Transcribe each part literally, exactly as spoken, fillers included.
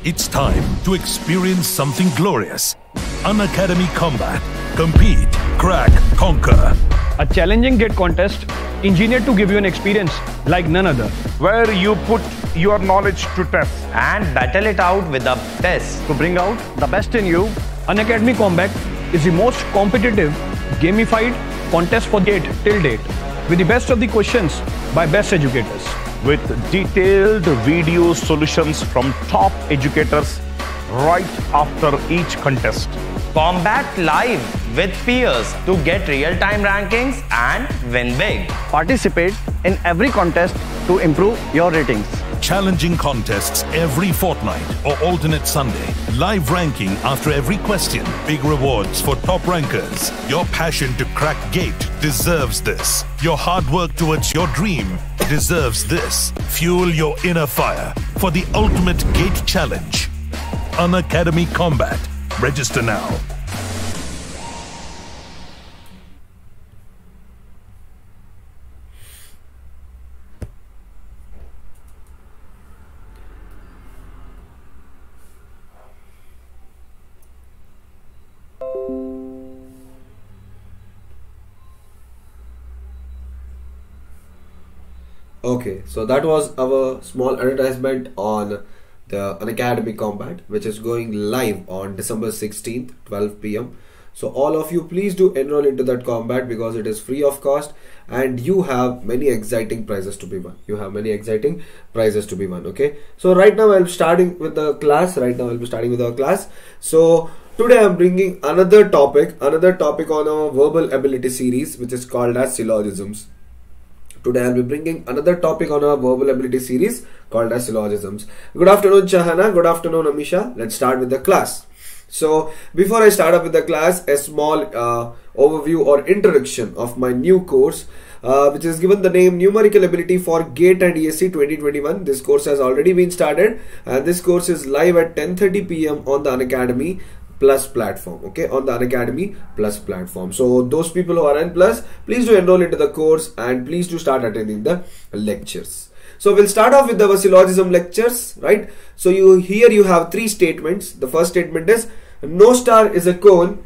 It's time to experience something glorious. Unacademy Combat. Compete, crack, conquer. A challenging gate contest engineered to give you an experience like none other. Where you put your knowledge to test and battle it out with a test to bring out the best in you. Unacademy Combat is the most competitive, gamified contest for gate till date, with the best of the questions by best educators. with detailed video solutions from top educators right after each contest. Combat live with peers to get real-time rankings and win big. Participate in every contest to improve your ratings. Challenging contests every fortnight or alternate Sunday. Live ranking after every question. Big rewards for top rankers. Your passion to crack gate deserves this. Your hard work towards your dream deserves this. Fuel your inner fire for the ultimate gate challenge. Unacademy Combat. Register now. Okay, so that was our small advertisement on the Unacademy Combat, which is going live on December sixteenth, twelve p m So all of you, please do enroll into that combat because it is free of cost and you have many exciting prizes to be won. You have many exciting prizes to be won. Okay, so right now I'll be starting with the class. Right now I'll be starting with our class. So today I'm bringing another topic, another topic on our verbal ability series, which is called as syllogisms. Today I'll be bringing another topic on our verbal ability series called as syllogisms. Good afternoon, Chahana. Good afternoon, Amisha. Let's start with the class. So before I start up with the class, a small uh, overview or introduction of my new course, uh, which is given the name Numerical Ability for GATE and E S C twenty twenty-one. This course has already been started and this course is live at ten thirty p m on the Unacademy Plus platform. Okay, on the Unacademy Plus platform. So those people who are in Plus, please do enroll into the course and please do start attending the lectures. So we'll start off with our syllogism lectures, right? So you here you have three statements. The first statement is no star is a cone,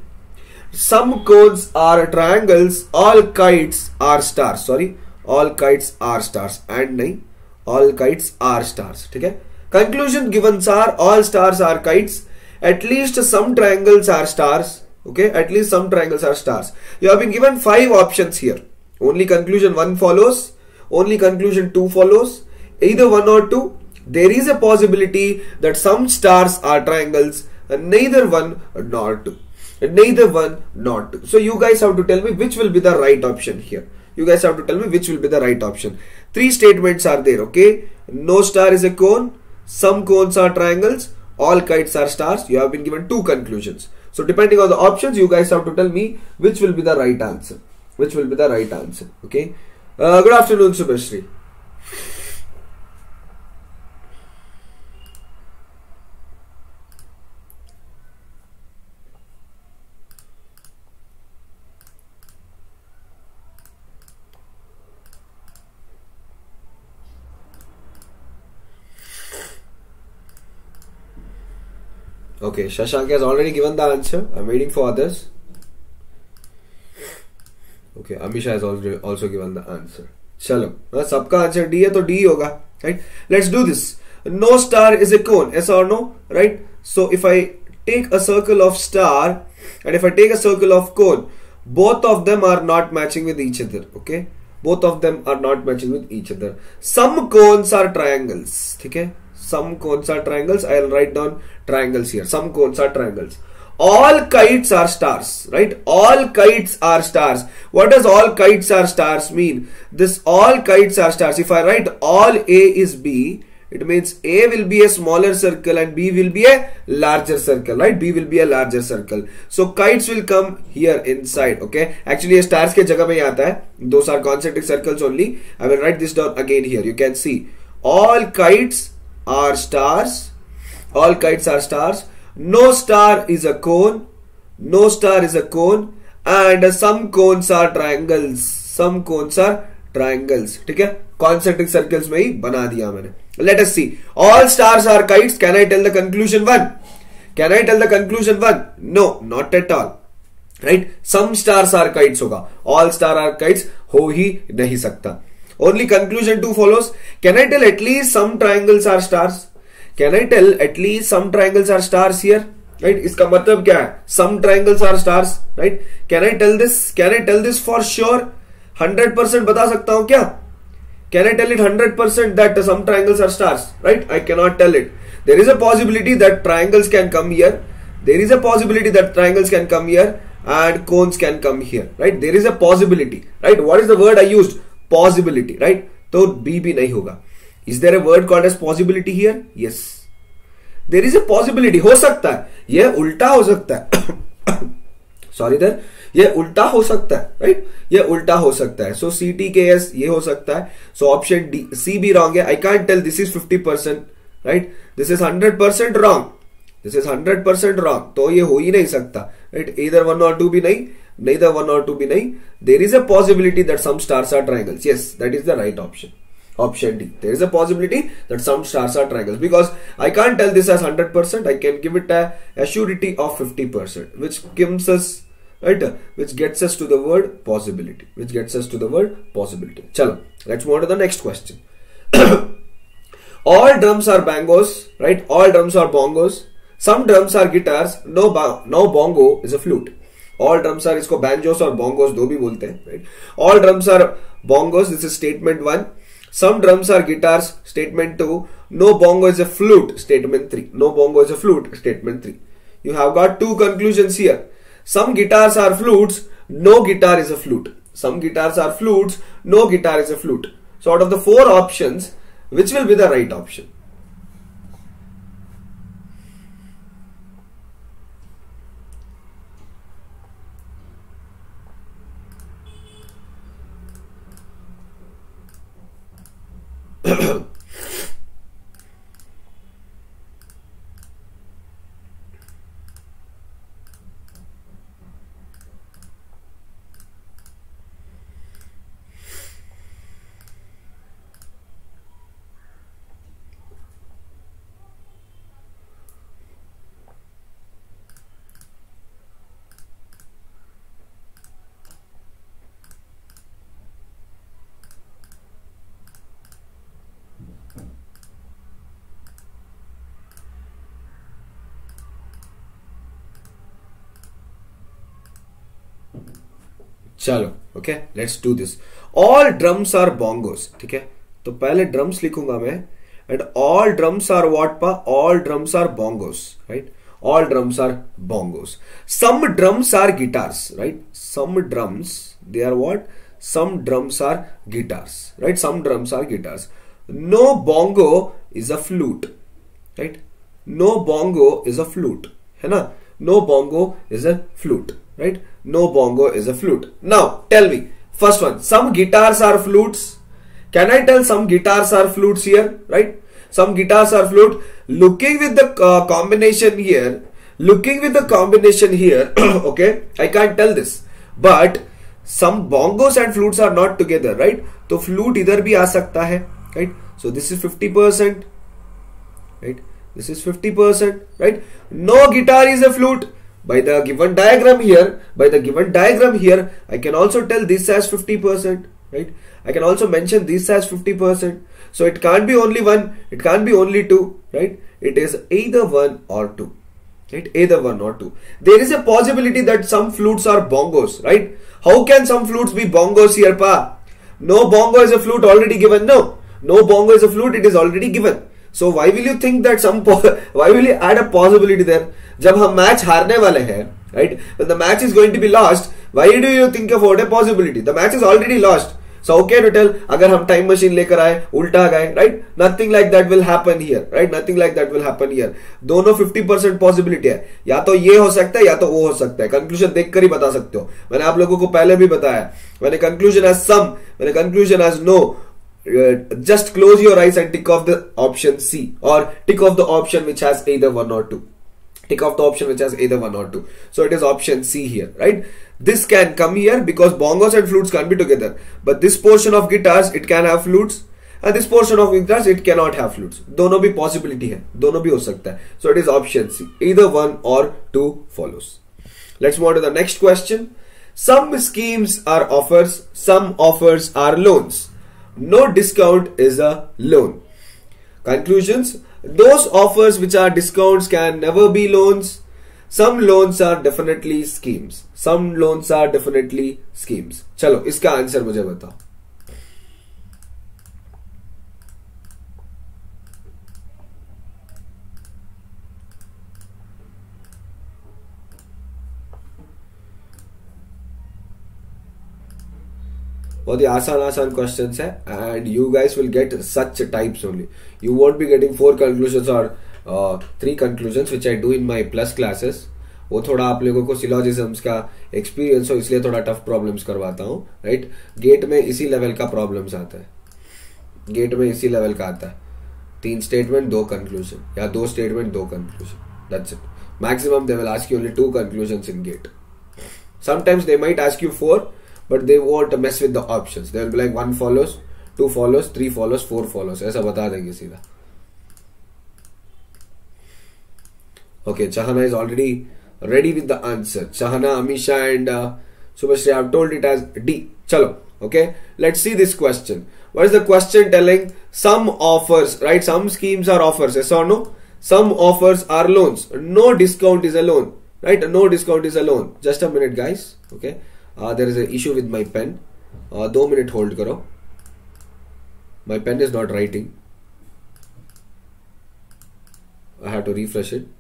some cones are triangles, all kites are stars. Sorry, all kites are stars and nahi, all kites are stars. Okay. Conclusion given are all stars are kites. At least some triangles are stars. Okay, at least some triangles are stars. You have been given five options here. Only conclusion one follows. Only conclusion two follows. Either one or two. There is a possibility that some stars are triangles and neither one nor two. Neither one nor two. So you guys have to tell me which will be the right option here. You guys have to tell me which will be the right option. Three statements are there. Okay. No star is a cone. Some cones are triangles. All kites are stars. You have been given two conclusions. So depending on the options, you guys have to tell me which will be the right answer. Which will be the right answer. Okay. Uh, good afternoon, Subhashri. Okay, Shashank has already given the answer. I'm waiting for others. Okay, Amisha has also also given the answer. Chalo, sabka answer D hai to D hoga, right? Let's do this. No star is a cone, yes or no, right? So if I take a circle of star and if I take a circle of cone, both of them are not matching with each other. Okay, both of them are not matching with each other. Some cones are triangles. Okay. Some cones are triangles. I'll write down triangles here. Some cones are triangles. All kites are stars, right? All kites are stars. What does all kites are stars mean? This all kites are stars. If I write all A is B, it means A will be a smaller circle and B will be a larger circle, right? B will be a larger circle. So kites will come here inside, okay? Actually, a stars ke jagah mein aata hai. Those are concentric circles only. I will write this down again here. You can see all kites are stars. All kites are stars. No star is a cone. No star is a cone. And some cones are triangles. Some cones are triangles. Okay? Concentric circles में ही बना दिया मैंने. Let us see. All stars are kites. Can I tell the conclusion one? Can I tell the conclusion one? No, not at all. Right, some stars are kites होगा, all star are kites हो ही नहीं सकता. Only conclusion two follows. Can I tell at least some triangles are stars? Can I tell at least some triangles are stars here? Right, इसका मतलब क्या है? Some triangles are stars. Right, can I tell this? Can I tell this for sure? Hundred percent बता सकता हूं क्या? Can I tell it hundred percent that some triangles are stars? Right, I can not tell it. There is a possibility that triangles can come here. There is a possibility that triangles can come here and cones can come here. Right, there is a possibility. Right, what is the word I used? Possibility. Right, तो B भी नहीं होगा. Is there a word called as possibility here? Yes, there is a possibility. हो सकता है, यह उल्टा हो सकता है. सॉरी दर, यह उल्टा हो सकता है. राइट, यह उल्टा हो सकता है. सो सी टी के एस ये हो सकता है. सो ऑप्शन डी सी भी रॉन्ग है. I can't tell this is fifty percent. Right, this is hundred percent wrong. This is hundred percent wrong. तो ये हो ही नहीं सकता. Right, either one or two भी नहीं, neither one or two भी नहीं. There is a possibility that some stars are triangles. Yes, that is the right option. Option D. There is a possibility that some stars are triangles, because I can't tell this as hundred percent. I can give it a, a surety of fifty percent, which gives us, right, which gets us to the word possibility. Which gets us to the word possibility. Chalo, let's move on to the next question. All drums are bongos, right? All drums are bongos. Some drums are guitars. No, no bongo is a flute. All drums are, इसको banjos और bongos दो भी बोलते हैं. Right? All drums are bongos. This is statement one. Some drums are guitars. Statement two. No bongo is a flute. Statement three. No bongo is a flute. Statement three. You have got two conclusions here. Some guitars are flutes. No guitar is a flute. Some guitars are flutes. No guitar is a flute. So out of the four options, which will be the right option? चलो, okay, let's do this. All drums are bongos. ठीक है, तो पहले drums लिखूंगा मैं. And all drums are what पा? All drums are bongos. Right, all drums are bongos. Some drums are guitars. Right, some drums, they are what? Some drums are guitars. Right, some drums are guitars. No bongo is a flute. Right, no bongo is a flute, है ना? No bongo is a flute. Right? No bongo is a flute. Now, tell me. First one. Some guitars are flutes. Can I tell some guitars are flutes here? Right? Some guitars are flute. Looking with the uh, combination here. Looking with the combination here. Okay. I can't tell this. But some bongos and flutes are not together. Right? So flute idhar bhi aa sakta hai. Right? So this is fifty percent. Right? This is fifty percent. Right? No guitar is a flute. By the given diagram here, by the given diagram here, I can also tell this as fifty percent, right? I can also mention this as fifty percent. So it can't be only one, it can't be only two, right? It is either one or two, right? Either one or two. There is a possibility that some flutes are bongos, right? How can some flutes be bongos here, pa? No bongo is a flute already given, no. No bongo is a flute, it is already given. So why will you think that some, why will you add a possibility there? जब हम match हारने वाले हैं, right? When the match is going to be lost, why do you think about a possibility? The match is already lost. So okay to tell, अगर हम time machine लेकर आए, उल्टा गए, right? Nothing like that will happen here, right? Nothing like that will happen here. दोनों fifty percent possibility है. या तो ये हो सकता है या तो वो हो सकता है. कंक्लूजन देखकर ही बता सकते हो. मैंने आप लोगों को पहले भी बताया. When a conclusion has some, when a conclusion has no, uh, just close your eyes and tick off the option C, or tick off the option which has either one or two. Tick off the option which has either one or two. So it is option C here, right? This can come here because bongos and flutes can't be together. But this portion of guitars, it can have flutes. and this portion of grass it cannot have flutes. दोनों भी possibility है, दोनों भी हो सकता है. So it is option C. Either one or two follows. Let's move on to the next question. Some schemes are offers, some offers are loans. No discount is a loan. Conclusions: those offers which are discounts can never be loans. Some loans are definitely schemes. Some loans are definitely schemes. चलो इसका answer मुझे बताओ. बहुत ही आसान आसान questions है and you guys will get such types only. You won't be getting four conclusions or three conclusions which I do in my plus classes. वो थोड़ा आप लोगों को सिलोजिज्म्स का एक्सपीरियंस हो इसलिए थोड़ा टफ प्रॉब्लम्स करवाता हूँ. राइट, गेट में इसी लेवल का प्रॉब्लम्स आता है. गेट में इसी लेवल का आता है. तीन स्टेटमेंट दो कंक्लूजन या दो स्टेटमेंट दो conclusion. That's it. Maximum they will ask you only two conclusions in GATE. Sometimes they might ask you four, but they won't mess with the options. They will be like one follows, two follows, three follows, four follows. ऐसा बता देंगे सीधा. Okay, Chahana is already ready with the answer. Chahana, Amisha and uh, Subhashri have told it as D. Chalo. Okay, let's see this question. What is the question telling? Some offers, right? Some schemes are offers. Yes or no? Some offers are loans. No discount is a loan. Right? No discount is a loan. Just a minute, guys. Okay. Uh, there is an issue with my pen. Uh, दो minute hold करो. My pen is not writing. I have to refresh it.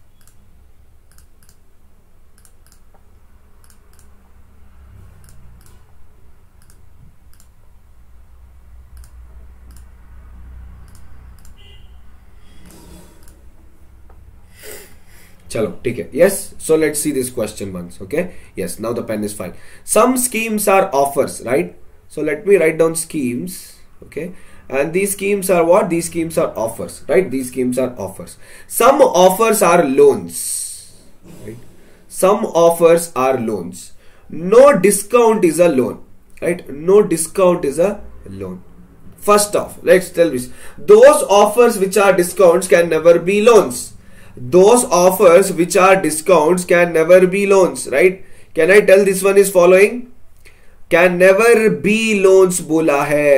चलो ठीक है. Yes, so let's see this question once. Okay, yes, now the pen is fine. Some schemes are offers, right? So let me write down schemes. Okay, and these schemes are what? These schemes are offers, right? These schemes are offers. Some offers are loans, right? Some offers are loans. No discount is a loan, right? No discount is a loan. First off, let's tell this. Those offers which are discounts can never be loans. Those offers which are discounts can never be loans, right? Can I tell this one is following? Can never be loans बोला है.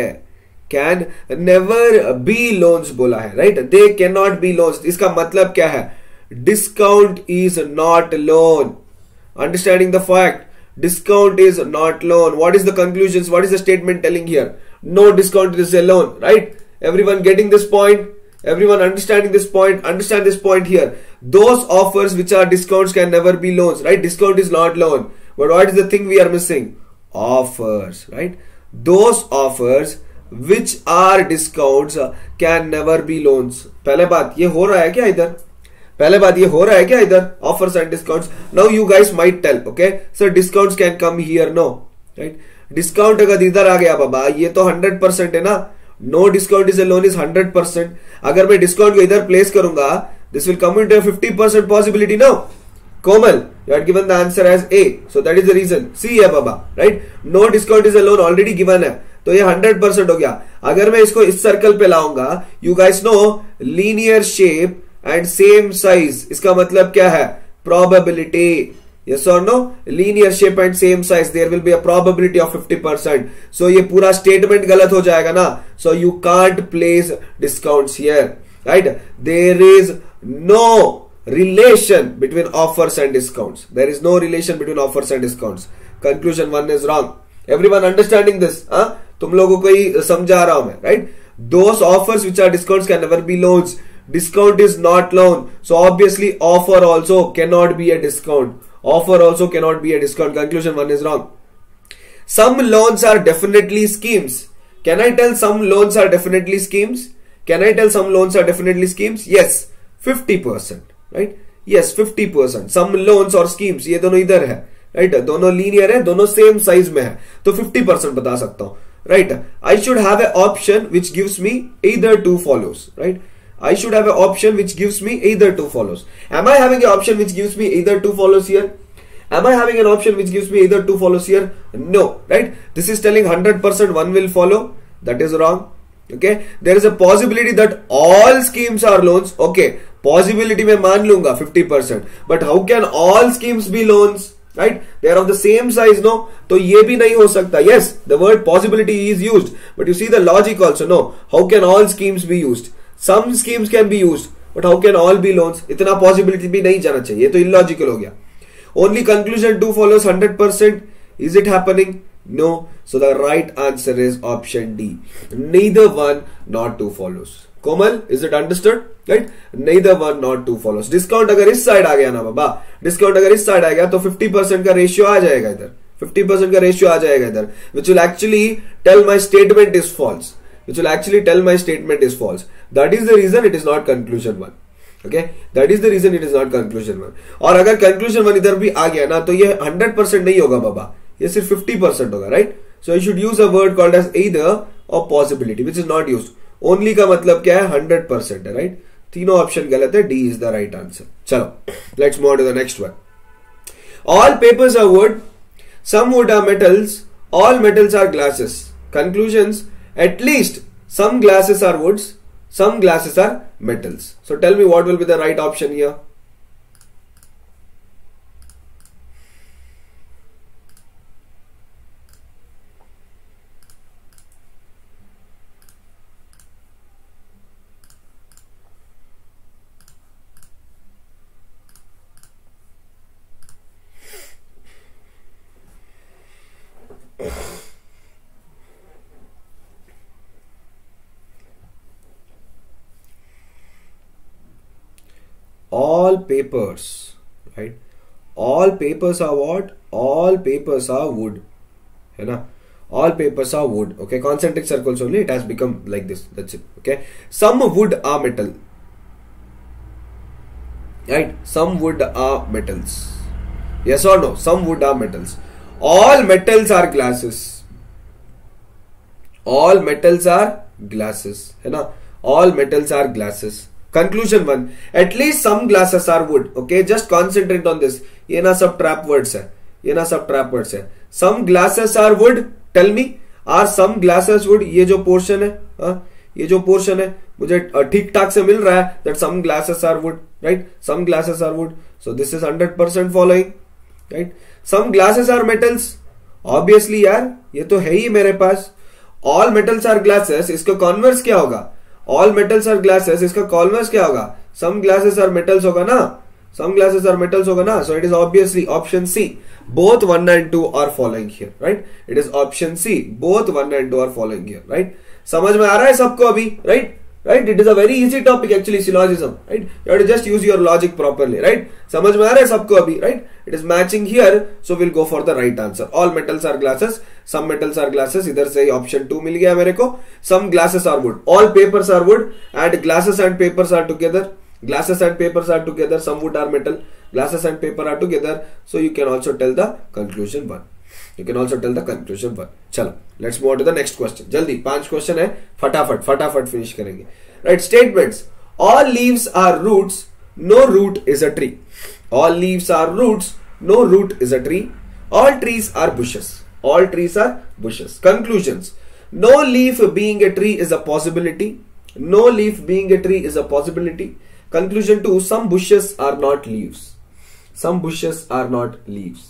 Can never be loans बोला है, right? They cannot be loans. इसका मतलब क्या है? Discount is not loan. Understanding the fact, discount is not loan. What is the conclusions? What is the statement telling here? No discount is a loan, right? Everyone getting this point? Everyone understanding this point? Understand this point here. Those offers which are discounts can never be loans, right? Discount is not loan. But what is the thing we are missing? Offers, right? Those offers which are discounts can never be loans. पहले बात ये हो रहा है क्या इधर? पहले बात ये हो रहा है क्या इधर? Offers and discounts. Now you guys might tell, okay? So discounts can come here, no, right? Discount अगर इधर आ गया बाबा, ये तो हंड्रेड परसेंट है ना. No discount is a loan is hundred percent. अगर मैं डिस्काउंट को इधर प्लेस करूंगा, this will come into a fifty percent possibility now. Komal, you had given the answer as A, so that is the reason. C है बाबा, right? No discount is a loan already given है, तो ये hundred percent हो गया. अगर मैं इसको इस सर्कल पे लाऊंगा, you guys know linear shape and same size. इसका मतलब क्या है? Probability. Yes or no? Linear shape and same size. There will be a probability of fifty percent. So ये पूरा statement गलत हो जाएगा ना. So you can't place discounts here, right? There is no relation between offers and discounts. There is no relation between offers and discounts. Conclusion one is wrong. Everyone understanding this? हाँ? तुम लोगों को ही समझा रहा हूं मैं, right? Those offers which are discounts can never be loans. Discount is not loan. So obviously offer also cannot be a discount. Offer also cannot be a discount. Conclusion one is wrong. Some loans are definitely schemes. Can I tell some loans are definitely schemes? Can I tell some loans are definitely schemes? Yes, fifty percent, right? Yes, fifty percent. Some loans or schemes, ये दोनों इधर है, right? दोनों linear है, दोनों same size में है, तो fifty percent बता सकता हूँ, right? I should have an option which gives me either two follows, right? I should have an option which gives me either two follows. Am I having an option which gives me either two follows here? Am I having an option which gives me either two follows here? No, right? This is telling one hundred percent one will follow. That is wrong. Okay, there is a possibility that all schemes are loans. Okay, possibility में मान लूंगा fifty percent, but how can all schemes be loans? Right? They are of the same size, no? तो ये भी नहीं हो सकता. Yes, the word possibility is used, but you see the logic also. No, how can all schemes be used? Some schemes can be used, but how can all be loans? इतना possibility भी नहीं जाना चाहिए. ये तो illogical हो गया. Only conclusion two follows one hundred percent. Is it happening? No. So the right answer is option D. Neither one nor two follows. Komal, is it understood? Right? Neither one nor two follows. Discount अगर इस side आ गया ना बाबा, discount अगर इस side आ गया तो fifty percent का ratio आ जाएगा इधर, fifty percent का रेशियो आ जाएगा इधर, which will actually tell my statement is false. Which will actually tell my statement is false. That is the reason it is not conclusion one. Okay, that is the reason it is not conclusion one. और अगर conclusion one इधर भी आ गया ना तो ये one hundred percent नहीं होगा बाबा, ये सिर्फ fifty percent होगा, right? So you should use a word called as either or possibility, which is not used. Only का मतलब क्या है? one hundred percent है, right? तीनों ऑप्शन गलत है, D is the right answer. चलो, let's move on to the next one. All papers are wood, some wood are metals, all metals are glasses. Conclusions: at least some glasses are woods, some glasses are metals. So tell me what will be the right option here? All papers, right? All papers are what? All papers are wood, है ना? All papers are wood. Okay, concentric circles only. It has become like this. That's it. Okay. Some wood are metal, right? Some wood are metals. Yes or no? Some wood are metals. All metals are glasses. All metals are glasses, है ना? All metals are glasses. Conclusion one. At least some glasses are wood. Okay, just concentrate on this. ये ना सब trap words है. ये ना सब trap words है. Some glasses are wood. Tell me, are some glasses wood? ये जो portion है, हाँ, ये जो portion है, मुझे ठीक ठाक से मिल रहा है that some glasses are wood, right? Some glasses are wood. So this is one hundred percent following, right? Some glasses are metals. Obviously यार, ये तो है ही मेरे पास. All metals are glasses. इसका converse क्या होगा? All metals are glasses. इसका converse क्या होगा? Some glasses are metals होगा ना? Some glasses are metals होगा ना? So it is obviously option C. Both one and two are following here, right? It is option C. Both one and two are following here, right? समझ में आ रहा है सबको अभी, right? Right? It is a very easy topic actually, syllogism, right? You have to just use your logic properly, right? समझ में आ रहा है सबको अभी, right? It is matching here, so we'll go for the right answer. All metals are glasses. Some metals are glasses. इधर से option two मिल गया मेरे को. Some glasses are wood. All papers are wood, and glasses and papers are together. Glasses and papers are together. Some wood are metal. Glasses and paper are together. So you can also tell the conclusion one. You can also tell the conclusion one. चलो, let's move on to the next question. जल्दी पांच question है, फटाफट फटाफट finish करेंगे. Right, statements. All leaves are roots. No root is a tree. All leaves are roots. No root is a tree. All trees are bushes. All trees are bushes. Conclusions. No leaf being a tree is a possibility. No leaf being a tree is a possibility. Conclusion two. Some bushes are not leaves. Some bushes are not leaves.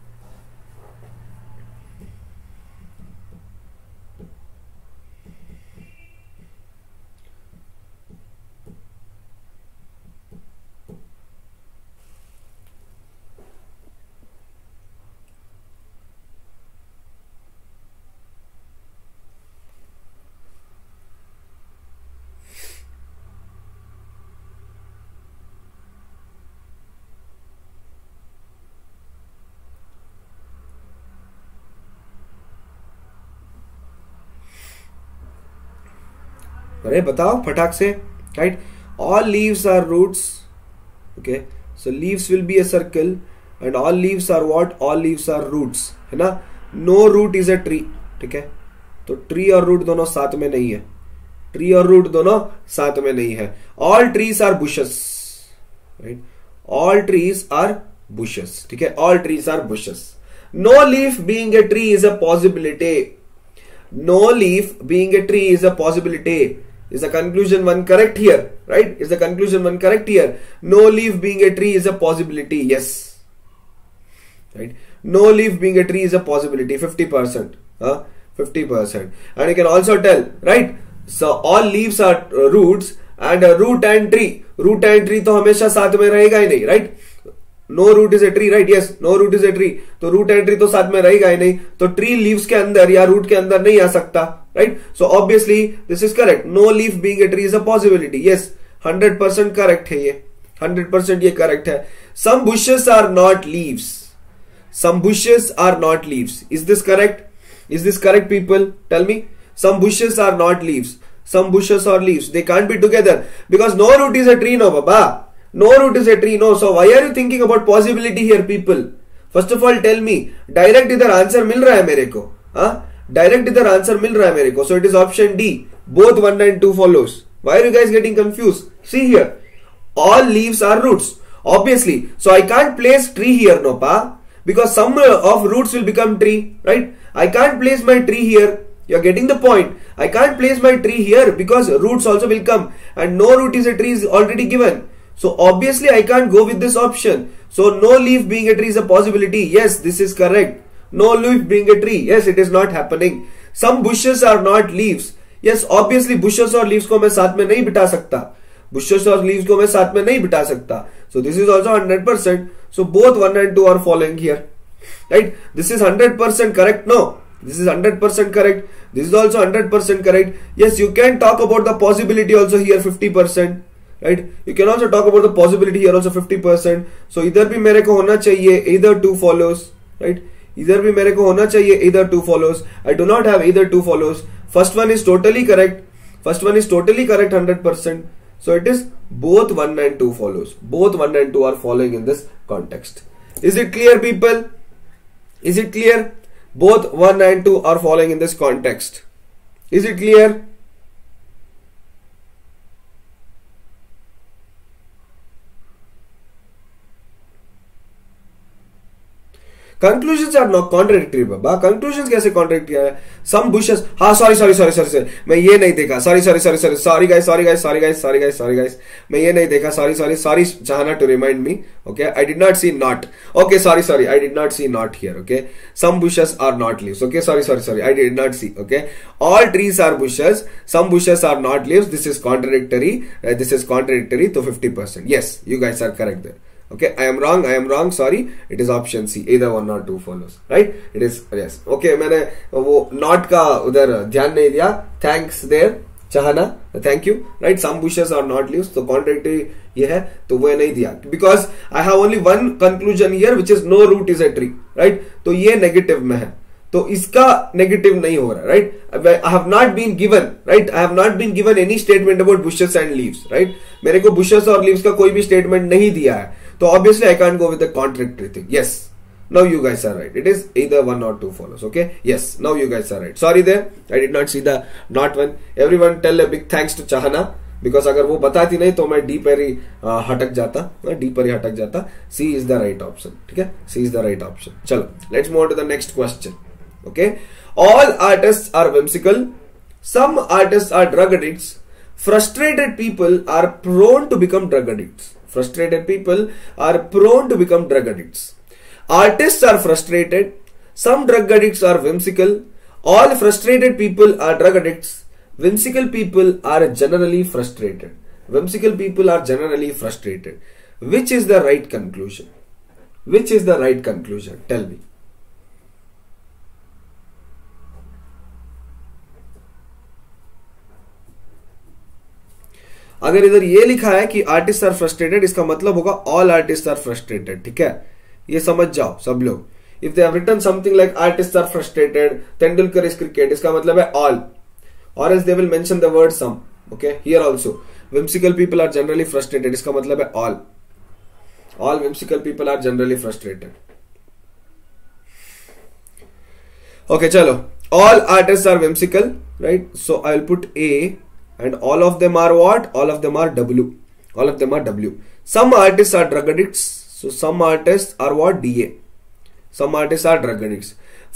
अरे बताओ फटाक से, right? All leaves are roots. Okay, so leaves will be a circle, and all leaves are what? All leaves are roots, है ना? No root is a tree. ठीक है, तो tree और root दोनों साथ में नहीं है. Tree और root दोनों साथ में नहीं है. All trees are bushes, right? All trees are bushes. ठीक है, all trees are bushes. No leaf being a tree is a possibility. no leaf being a tree is a possibility. Is the conclusion one correct here? Right? Is the conclusion one correct here? No leaf being a tree is a possibility. Yes. Right? No leaf being a tree is a possibility. fifty percent. Huh? fifty percent. And you can also tell, right? So all leaves are uh, roots, and uh, root and tree. Root and tree तो हमेशा साथ में रहेगा ही नहीं, right? No root is a tree, right? Yes, no root is a tree. तो root and tree तो साथ में रहेगा ही नहीं. तो tree leaves के अंदर या root के अंदर नहीं आ सकता, right? So obviously this is correct. No leaf being a tree is a possibility. Yes, one hundred percent correct है ये. one hundred percent ये correct है. Some bushes are not leaves. Some bushes are not leaves. Is this correct? Is this correct, people? Tell me. Some bushes are not leaves. Some bushes are leaves. They can't be together because no root is a tree, no, Baba. No root is a tree, no. So why are you thinking about possibility here, people? First of all, tell me. Direct इधर answer मिल रहा है मेरे को, हाँ? Direct इधर answer मिल रहा है मेरे को. So it is option D. Both one and two follows. Why are you guys getting confused? See here. All leaves are roots. Obviously. So I can't place tree here, no, pa. Because some of roots will become tree, right? I can't place my tree here. You're getting the point. I can't place my tree here because roots also will come, and no root is a tree is already given. So obviously I can't go with this option. So no leaf being a tree is a possibility. Yes, this is correct. No leaf being a tree. Yes, it is not happening. Some bushes are not leaves. Yes, obviously bushes और leaves को मैं साथ में नहीं बिठा सकता. Bushes और leaves को मैं साथ में नहीं बिठा सकता. So this is also one hundred percent. So both one and two are following here. Right? This is one hundred percent correct. No. This is one hundred percent correct. This is also one hundred percent correct. Yes, you can talk about the possibility also here fifty percent. Right? You can also talk about the possibility here also fifty percent. So इधर भी मेरे को होना चाहिए either two follows. Right? इधर भी मेरे को होना चाहिए either two follows. I do not have either two follows. First one is totally correct. First one is totally correct one hundred percent. So it is both one and two follows. Both one and two are following in this context. Is it clear, people? Is it clear? Both one and two are following in this context. Is it clear? Conclusions are not contradictory, Baba. Conclusions कैसे contradictory है? Some bushes. हाँ, sorry, sorry, sorry, sorry, sorry. मैं ये नहीं देखा. Sorry, sorry, sorry, sorry. Sorry guys, sorry guys, sorry guys, sorry guys, sorry guys. मैं ये नहीं देखा. Sorry, sorry, sorry, Jahana to remind me. Okay, I did not see not. Okay, sorry, sorry, I did not see not here. Okay, some bushes are not leaves. Okay, sorry, sorry, sorry, I did not see. Okay, all trees are bushes. Some bushes are not leaves. This is contradictory. Uh, this is contradictory to fifty percent. Yes, you guys are correct there. Okay, I am wrong. I am wrong. Sorry. It is option C. Either one or two follows. Right? It is yes. Okay, मैंने वो not का उधर ध्यान नहीं दिया. Thanks there, Chahana. Thank you. Right? Some bushes are not leaves. तो contradictory ये है तो वो नहीं दिया. Because I have only one conclusion here, which is no root is a tree. Right? तो ये negative में है. तो इसका नेगेटिव नहीं हो रहा, right? I have not been given, right? I have not been given any statement about bushes and leaves, right? मेरे को बुशेस और लीव्स का कोई भी स्टेटमेंट नहीं दिया है, तो obviously I can't go with the contradictory thing. Yes, now you guys are right. It is either one or two follows. Okay, yes, now you guys are right. Sorry there, I did not see the not one. Everyone tell a big thanks to Chahna, because अगर वो बताती नहीं तो मैं D पर ही हटक जाता, डी पर ही हटक जाता. C is the right option. ठीक है, C is the right option. चलो, let's move on to the next question. Okay, all artists are whimsical. Some artists are drug addicts. Frustrated people are prone to become drug addicts. Frustrated people are prone to become drug addicts. Artists are frustrated. Some drug addicts are whimsical. All frustrated people are drug addicts. Whimsical people are generally frustrated. Whimsical people are generally frustrated. Which is the right conclusion? Which is the right conclusion? Tell me. अगर इधर ये लिखा है कि artist are frustrated, इसका मतलब होगा all artist are frustrated. ठीक है, ये समझ जाओ सब लोग. If they have written something like artist are frustrated, Tendulkar is cricket, इसका मतलब है all. Or else they will mention the word some. Okay, here also whimsical people are generally frustrated, इसका मतलब है all. All whimsical people are generally frustrated. Okay, चलो, all artists are whimsical, right? So I will put A. And all of them are what? All of them are W. All of them are W. Some artists are drug addicts. So some artists are what? D A. Some artists are drug addicts.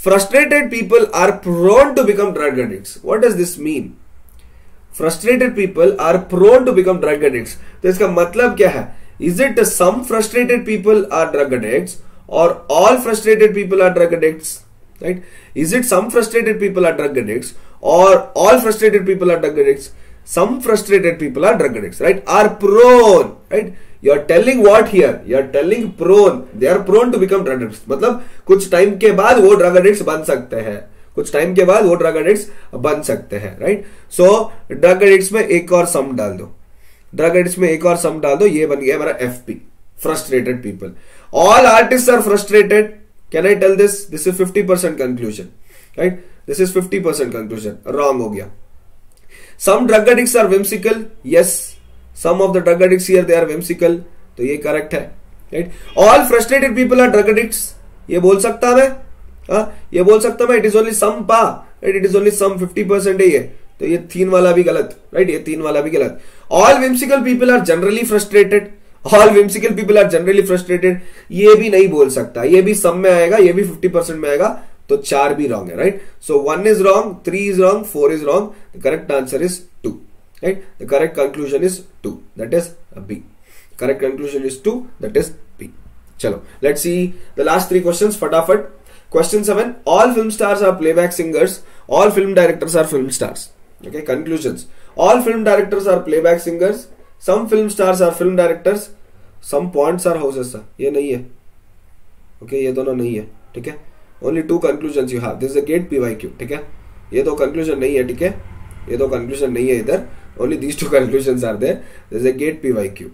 frustrated people are prone to become drug addicts. What does this mean? Frustrated people are prone to become drug addicts. तो इसका मतलब क्या है? Is it some frustrated people are drug addicts or all frustrated people are drug addicts? Right? Is it some frustrated people are drug addicts or all frustrated people are drug addicts? Some frustrated people are drug addicts, right? Are prone, right? You are telling what here? You are telling prone. They are prone to become drug addicts. मतलब कुछ time के बाद वो drug addicts बन सकते हैं. कुछ time के बाद वो ड्रग एडिक्ट्स बन सकते हैं, राइट? सो ड्रग एडिक्ट्स में एक और सम डाल दो. ड्रग एडिक्ट्स में एक और सम डाल दो. ये बन गया हमारा F P, frustrated people. All artist are frustrated. Can I tell this? This is fifty percent conclusion, right? This is fifty percent conclusion. Wrong हो गया. Some drug addicts are whimsical. Yes, some of the drug addicts here they are whimsical. तो ये correct है, right? All frustrated people are drug addicts. ये बोल सकता मैं, हाँ ये बोल सकता मैं. It is only some पा, right? It is only some fifty percent है ये. तो ये तीन वाला भी गलत, right? ये तीन वाला भी गलत. All whimsical people are generally frustrated. All whimsical people are generally frustrated. ये भी नहीं बोल सकता. ये भी सम में आएगा, ये भी फिफ्टी परसेंट में आएगा. तो चार भी रॉन्ग है, right? So one is wrong, three is wrong, four is wrong. The correct answer is two, right? The correct conclusion is two, that is B. Correct conclusion is two, that is B. चलो let's see the last three questions फटाफट. Question seven. All film stars are playback singers. All film directors are film stars. Okay, conclusions. All film directors are playback singers. Some film stars are film directors. Some points are houses. ये नहीं है, okay okay, ये दोनों नहीं है, ठीक है? Only two conclusions you have. This is a gate P Y Q. ठीक है? ये दो conclusion नहीं है, ठीक है? ये दो conclusion नहीं है इधर. Only these two conclusions are there. This is a gate P Y Q.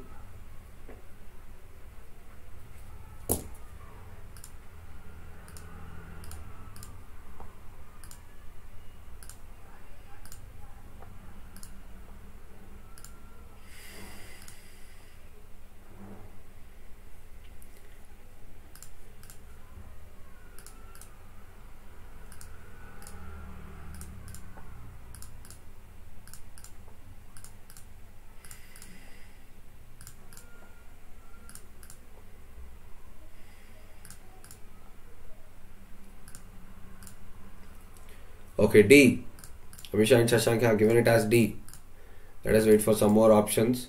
Okay, D. Amisha and Shashank have given it as D. Let us wait for some more options.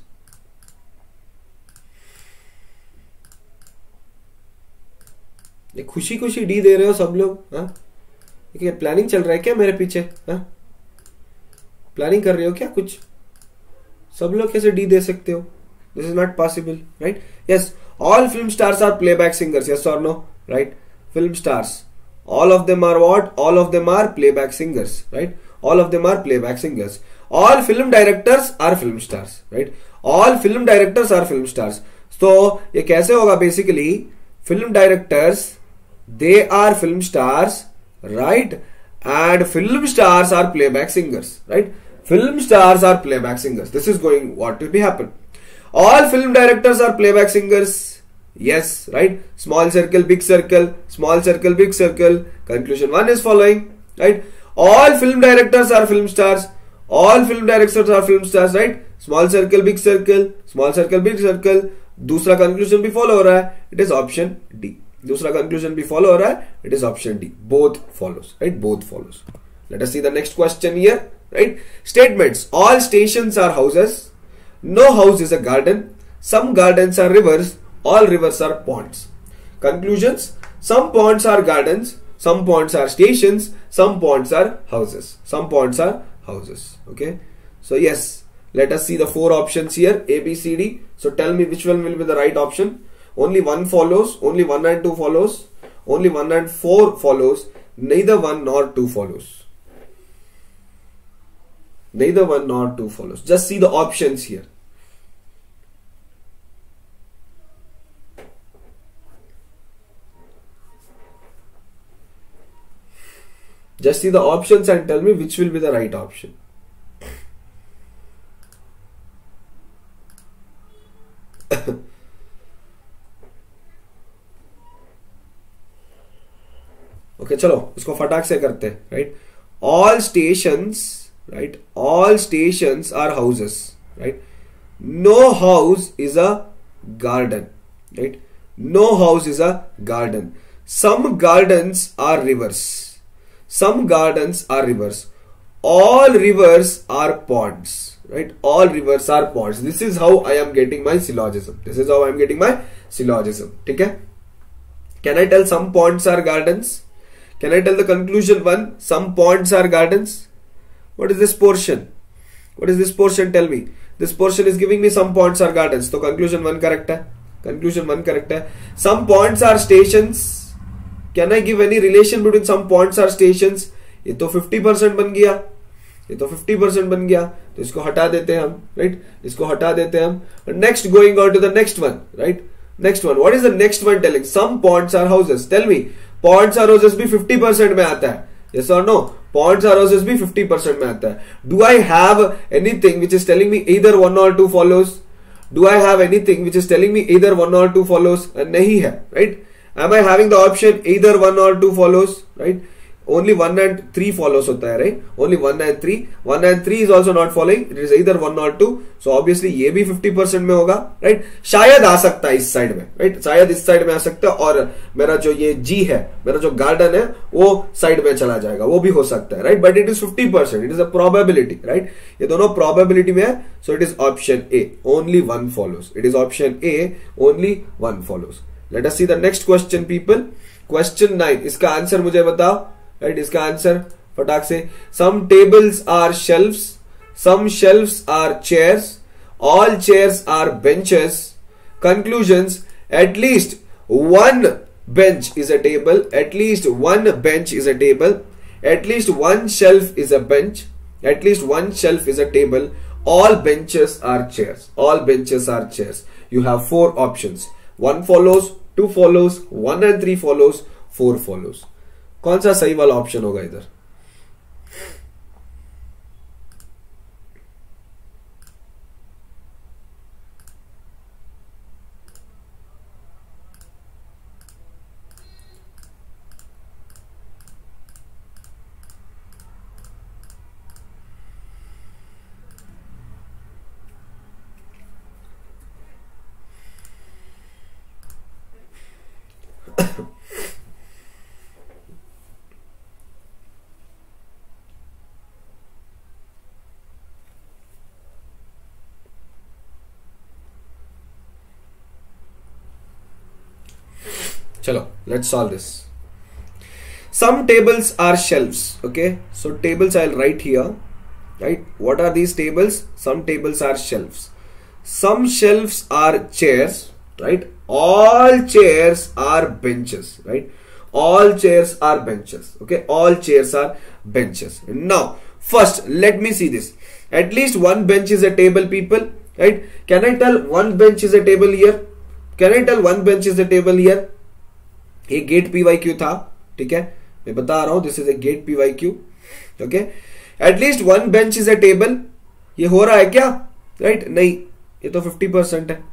ये खुशी खुशी D दे रहे हो सब लोग, हाँ? ये planning चल रहा है क्या मेरे पीछे, हाँ? प्लानिंग कर रहे हो क्या कुछ? सब लोग कैसे डी दे सकते हो? This is not possible, right? Yes, all film stars are playback singers. Yes or no? Right? Film stars. All of them are what? All of them are playback singers, right? All of them are playback singers. All film directors are film stars, right? All film directors are film stars. So ये कैसे होगा? Basically, film directors they are film stars, right? And film stars are playback singers, right? Film stars are playback singers. This is going what will be happen? All film directors are playback singers. Yes, right? Small circle, big circle, small circle, big circle. Conclusion one is following, right? All film directors are film stars. All film directors are film stars, right? Small circle, big circle, small circle, big circle. दूसरा conclusion भी follow हो रहा है. It is option D. दूसरा conclusion भी follow हो रहा है. It is option D. Both follows, right? Both follows. Let us see the next question here, right? Statements. All stations are houses. No house is a garden. Some gardens are rivers. All rivers are ponds. Conclusions. Some ponds are gardens. Some ponds are stations. Some ponds are houses. Some ponds are houses. Okay. So yes, let us see the four options here. A, B, C, D. So tell me which one will be the right option. Only one follows. Only one and two follows. Only one and four follows. Neither one nor two follows. Neither one nor two follows. Just see the options here. Just see the options and tell me which will be the right option. Okay, चलो इसको फटाक से करते हैं, right? All stations, right? All stations are houses, right? No house is a garden, right? No house is a garden. Some gardens are rivers. some gardens are rivers. All rivers are ponds, right? All rivers are ponds. This is how I am getting my syllogism. This is how I am getting my syllogism. Okay? Can I tell some ponds are gardens? Can I tell the conclusion one? Some ponds are gardens. What is this portion? What is this portion? Tell me. This portion is giving me some ponds are gardens. So conclusion one correct hai. Conclusion one correct hai. Some ponds are stations. Can I give any relation between some ponds are stations? ये तो fifty percent बन गया, ये तो fifty percent बन गया, तो इसको हटा देते हैं हम, right? इसको हटा देते हैं हम. Next, going on to the next one, right? Next one. What is the next one telling? Some ponds are houses. Tell me, ponds are houses भी fifty percent में आता है. Yes or no? Ponds are houses भी fifty percent में आता है. Do I have anything which is telling me either one or two follows? Do I have anything which is telling me either one or two follows? नहीं है, right? Am I having the option either one or two follows, right? Only one and three follows होता है, right? Only one and three. One and three is also not following. It is either one or two. So obviously ये भी fifty percent में होगा, right? शायद आ सकता है इस साइड में, right? शायद इस साइड में आ सकता है और मेरा जो ये G है, मेरा जो गार्डन है, वो साइड में चला जाएगा, वो भी हो सकता है, right? But it is fifty percent. It is a probability, right? ये दोनों probability में है, so it is option A. Only one follows. It is option A. Only one follows. Let us see the next question, people. Question nine. इसका answer मुझे बताओ. Right, इसका answer फटाक से. Some tables are shelves, some shelves are chairs, all chairs are benches. Conclusions: at least one bench is a table, at least one bench is a table, at least one shelf is a bench, at least one shelf is a table, all benches are chairs, all benches are chairs. You have four options. One follows, two follows, one and three follows, four follows. कौन सा सही वाला option होगा इधर? Chalo, let's solve this. Some tables are shelves. Okay, so tables I'll write here, right? What are these tables? Some tables are shelves. Some shelves are chairs, right? All chairs are benches, right? All chairs are benches. Okay, all chairs are benches. Now, first, let me see this. At least one bench is a table, people, right? Can I tell one bench is a table here? Can I tell one bench is a table here? ये GATE P Y Q था, ठीक है, मैं बता रहा हूं, this is a GATE P Y Q. Okay, at least one bench is a table. ये हो रहा है क्या? Right right? नहीं, ये तो फिफ्टी परसेंट है.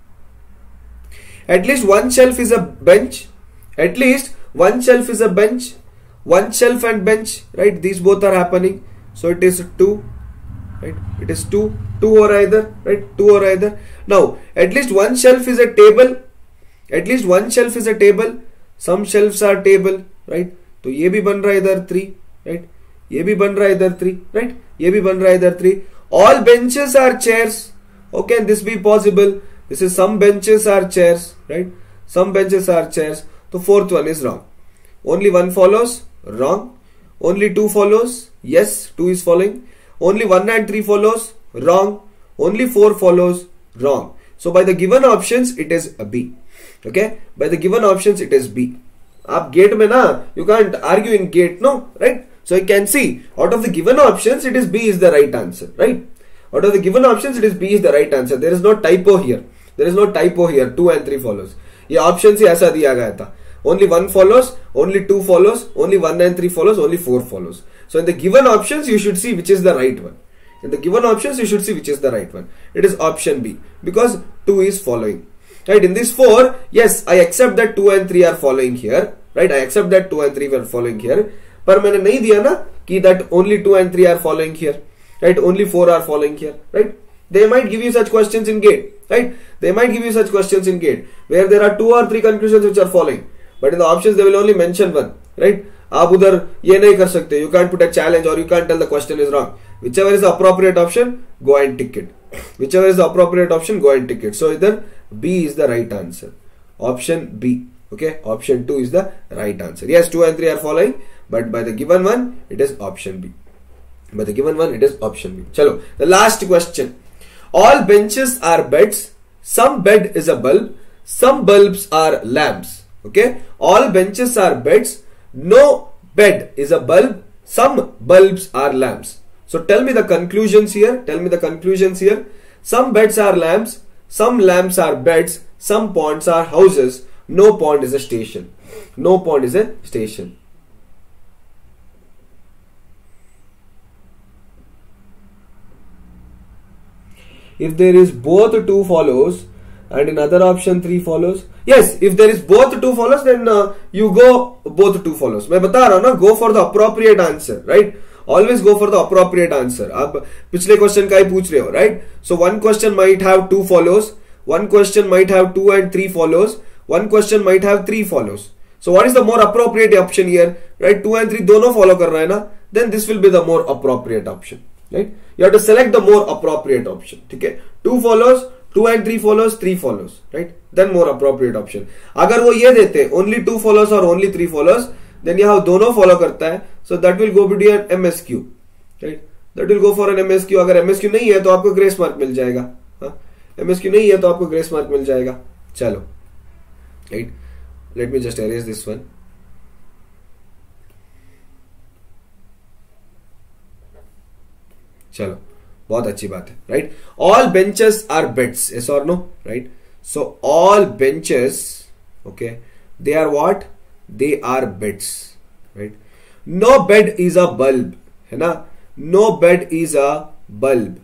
At least one shelf is a bench, at least one shelf is a bench, one shelf and bench, right, this both are happening, so it is two, right, it is to, two हो रहा है इधर, right, to हो रहा है इधर. Now at least one shelf is a table, at least one shelf is a table, some shelves are table, right? तो ये भी बन रहा है इधर थ्री, right? ये भी बन रहा है इधर थ्री, right? ये भी बन रहा है इधर three. All benches are chairs. How can this be possible? This is some benches are chairs, right? Some benches are chairs. तो fourth one is wrong. Only one follows, wrong. Only two follows, yes, two is following. Only one and three follows, wrong. Only four follows, wrong. So by the given options, it is a B. Okay, by the given options it is B. आप gate में ना, you can't argue in gate, no, right? So you can see out of the given options it is B is the right answer, right? Out of the given options it is B is the right answer. There is no typo here. There is no typo here. Two and three follows. ये options ही ऐसा दिया गया था. Only one follows, only two follows, only one and three follows, only four follows. So in the given options you should see which is the right one. In the given options you should see which is the right one. It is option B because two is following. Right, in this four, yes, I accept that two and three are following here. Right, I accept that two and three are following here. पर मैंने नहीं दिया ना कि that only two and three are following here. Right, only four are following here. Right, they might give you such questions in gate. Right, they might give you such questions in gate where there are two or three conclusions which are following, but in the options they will only mention one. Right, आप उधर ये नहीं कर सकते, you can't put a challenge और you can't tell the question is wrong. Whichever is the appropriate option, go and tick it. Whichever is the appropriate option, go and tick it. So either B is the right answer. Option B. Okay. Option two is the right answer. Yes, two and three are following, but by the given one, it is option B. By the given one, it is option B. Chalo. The last question. All benches are beds. Some bed is a bulb. Some bulbs are lamps. Okay. All benches are beds. No bed is a bulb. Some bulbs are lamps. So tell me the conclusions here. Tell me the conclusions here. Some beds are lamps. Some lamps are beds. Some ponds are houses. No pond is a station. No pond is a station. If there is both two follows and in other option three follows. Yes, if there is both two follows, then uh, you go both two follows. मैं बता रहा हूँ ना, go for the appropriate answer, right? Always go for the appropriate answer. अब पिछले question का ही पूछ रहे हो, right? So one question might have two follows, one question might have two and three follows, one question might have three follows. So what is the more appropriate option here, right? Two and three दोनों follow कर रहा है ना, then this will be the more appropriate option, right? You have to select the more appropriate option. ठीक है? Two follows, two and three follows, three follows, right? Then more appropriate option. अगर वो ये देते only two follows or only three follows, then यहाँ दोनों follow करता है, so that will go between an M S Q, right? That will go for an M S Q. अगर M S Q नहीं है तो आपको ग्रेस मार्क मिल जाएगा. हाँ, M S Q नहीं है तो आपको ग्रेस मार्क मिल जाएगा. चलो, right? Let me just erase this one. चलो, बहुत अच्छी बात है, right? All benches are beds, yes or no, right? So all benches, okay, they are what? They are beds, right? No bed is a bulb, है ना? No bed is a bulb,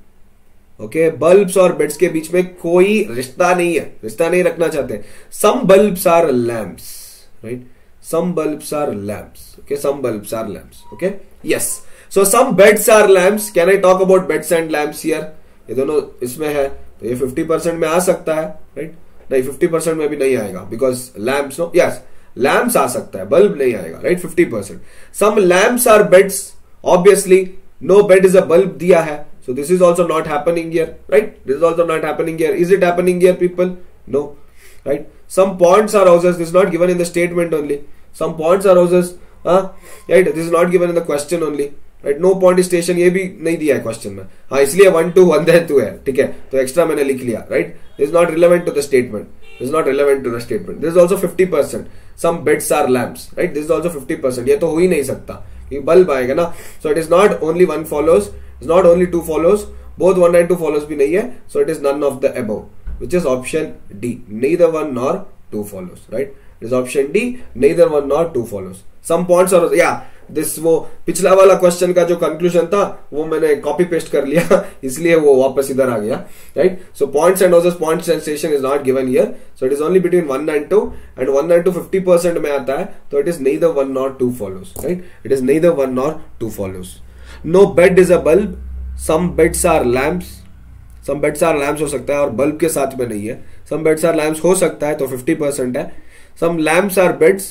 okay? Bulbs और beds के बीच में कोई रिश्ता नहीं है, रिश्ता नहीं रखना चाहते. Some bulbs are lamps, right? Some bulbs are lamps, okay? Some bulbs are lamps, okay? Yes. So some beds are lamps. Can I talk about beds and lamps here? ये दोनों इसमें है, तो ये fifty percent में आ सकता है, right? नहीं, fifty percent में भी नहीं आएगा, because lamps, no, yes, lamps आ सकता है, bulb नहीं आएगा, right? fifty percent. Some lamps are beds. Obviously, no bed is a bulb दिया है, so this is also not happening here, right? This is also not happening here. Is it happening here, people? No, right? Some ponds are houses. This is not given in the statement only. Some ponds are houses, huh? Right? This is not given in the question only. Right, no point station ये भी नहीं दिया है question में. हाँ, इसलिए one two one then two है, ठीक है, तो एक्स्ट्रा मैंने लिख लिया, right. This is not relevant to the statement, this is not relevant to the statement. This is also fifty percent. Some beds are lamps, right, this is also fifty percent. ये तो हो ही नहीं सकता क्योंकि बल्ब आएगा ना. So it is not only one follows, is not only two follows, both one and two follows भी नहीं है. So it is none of the above, which is option D, neither one nor two follows, right? It is option D, neither one nor two follows. Some points are, yeah, this वो पिछला वाला question का जो conclusion था वो मैंने copy paste कर लिया, इसलिए वो वापस इधर आ गया, right. So points and houses, point sensation is not given here, so it is only between one and two, and one and two fifty percent में आता है, तो it is neither one nor two follows, right. It is neither one nor two follows. No bed is a bulb, some beds are lamps. Some beds are lamps हो सकता है और bulb के साथ में नहीं है. सम बेड्स आर लैम्प्स हो सकता है, तो फिफ्टी परसेंट है. सम लैम्प्स आर बेड्स,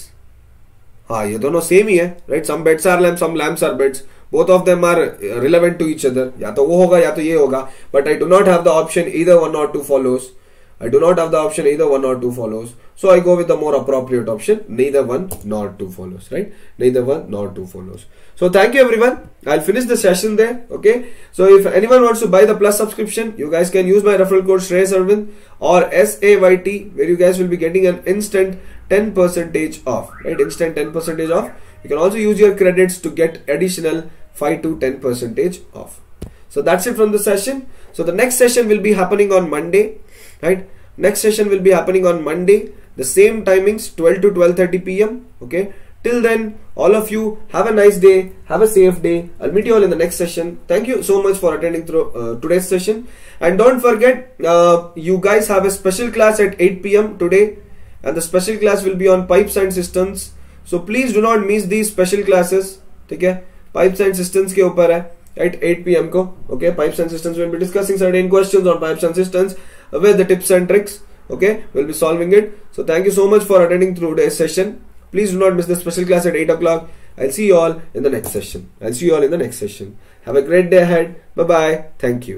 हाँ, ये दोनों सेम ही है, right. Some beds are lamps, some lamps are beds, both of them are relevant to each other. या तो वो होगा या तो ये होगा, but I do not have the option either one or two follows. I do not have the option either one or two follows, so I go with the more appropriate option, neither one nor two follows, right? Neither one nor two follows. So thank you everyone. I'll finish the session there. Okay. So if anyone wants to buy the plus subscription, you guys can use my referral code Shreyas Arvind or S A Y T, where you guys will be getting an instant ten percent off, right? Instant ten percent off. You can also use your credits to get additional five to ten percent off. So that's it from the session. So the next session will be happening on Monday. Right, next session will be happening on Monday, the same timings, twelve to twelve thirty p m Okay, till then, all of you have a nice day, have a safe day. I'll meet you all in the next session. Thank you so much for attending through uh, today's session, and don't forget, uh, you guys have a special class at eight p m today, and the special class will be on pipes and cisterns. So please do not miss these special classes. ठीक है, pipes and cisterns के ऊपर है, right, eight p m को. Okay, pipes and cisterns, will be discussing certain questions on pipes and cisterns with the tips and tricks. Okay, we'll be solving it. So thank you so much for attending through today's session. Please do not miss the special class at eight o'clock, I'll see you all in the next session. I'll see you all in the next session. Have a great day ahead. Bye bye. Thank you.